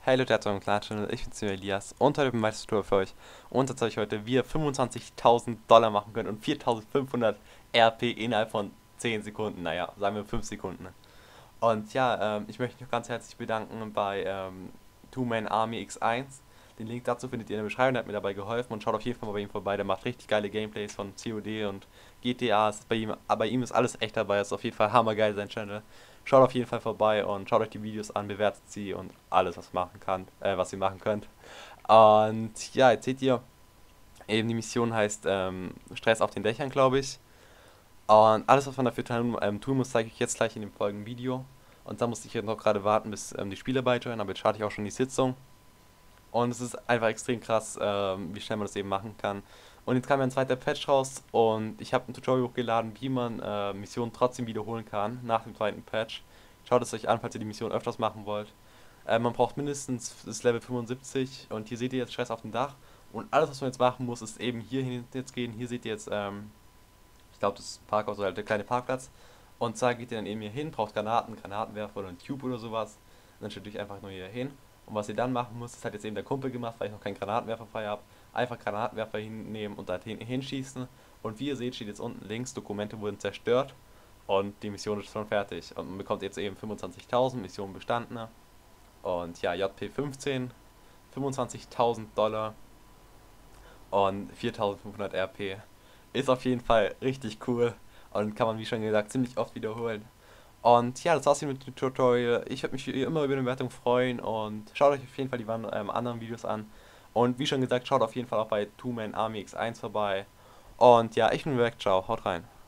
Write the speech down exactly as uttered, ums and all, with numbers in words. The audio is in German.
Hey Leute, herzlich willkommen zum Channel, ich bin Elias und heute bin ich ein weiteres Tutorial für euch und das zeige ich heute, wie ihr fünfundzwanzigtausend Dollar machen könnt und viertausendfünfhundert R P innerhalb von zehn Sekunden, naja, sagen wir fünf Sekunden. Und ja, ähm, ich möchte mich auch ganz herzlich bedanken bei ähm, Two Man Army X eins. Den Link dazu findet ihr in der Beschreibung, der hat mir dabei geholfen und schaut auf jeden Fall mal bei ihm vorbei, der macht richtig geile Gameplays von C O D und G T A, ist bei ihm, aber bei ihm ist alles echt dabei, ist auf jeden Fall hammergeil sein Channel. Schaut auf jeden Fall vorbei und schaut euch die Videos an, bewertet sie und alles, was machen kann, äh, was ihr machen könnt. Und ja, jetzt seht ihr, eben die Mission heißt ähm, Stress auf den Dächern, glaube ich. Und alles, was man dafür tun, ähm, tun muss, zeige ich jetzt gleich in dem folgenden Video. Und da musste ich jetzt noch gerade warten, bis ähm, die Spieler beijoinen, aber jetzt starte ich auch schon die Sitzung. Und es ist einfach extrem krass, ähm, wie schnell man das eben machen kann. Und jetzt kam ja ein zweiter Patch raus und ich habe ein Tutorial hochgeladen, wie man äh, Missionen trotzdem wiederholen kann nach dem zweiten Patch. Schaut es euch an, falls ihr die Mission öfters machen wollt. Äh, man braucht mindestens das Level fünfundsiebzig und hier seht ihr jetzt Stress auf dem Dach. Und alles, was man jetzt machen muss, ist eben hier hin jetzt gehen. Hier seht ihr jetzt, ähm, ich glaube, das ist ein Parkhaus oder halt der kleine Parkplatz. Und zwar geht ihr dann eben hier hin, braucht Granaten, Granatenwerfer oder einen Tube oder sowas. Und dann stellt ihr euch einfach nur hier hin. Und was ihr dann machen müsst, das hat jetzt eben der Kumpel gemacht, weil ich noch keinen Granatenwerfer frei habe. Einfach Granatenwerfer hinnehmen und da hin, hinschießen. Und wie ihr seht, steht jetzt unten links, Dokumente wurden zerstört. Und die Mission ist schon fertig. Und man bekommt jetzt eben fünfundzwanzigtausend, Mission bestanden. Und ja, J P fünfzehn, fünfundzwanzigtausend Dollar und viertausendfünfhundert R P. Ist auf jeden Fall richtig cool und kann man, wie schon gesagt, ziemlich oft wiederholen. Und ja, das war's hier mit dem Tutorial. Ich würde mich wie immer über eine Bewertung freuen und schaut euch auf jeden Fall die ähm, anderen Videos an. Und wie schon gesagt, schaut auf jeden Fall auch bei Two Man Army X eins vorbei. Und ja, ich bin weg, ciao, haut rein.